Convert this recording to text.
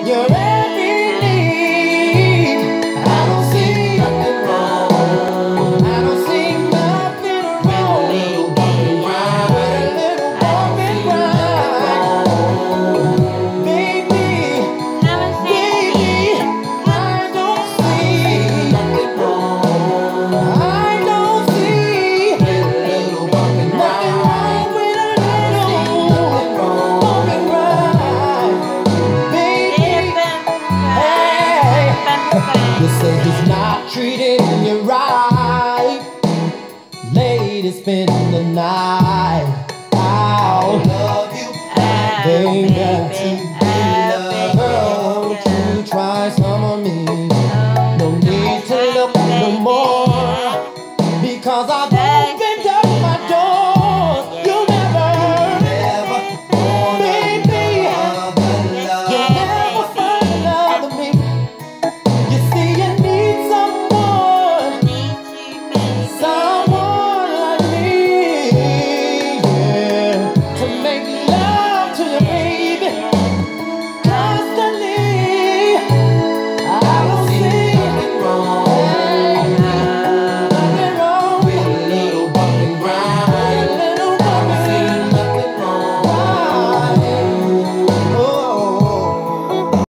your every need. I don't see nothing wrong. I don't see nothing wrong. With a little bumping ride, with a little bumping ride. Baby, I don't see nothing wrong. I don't see with a little bumping ride. With a little bumping ride. Baby, hey, you say he's not treating you right. Lady, spend the night.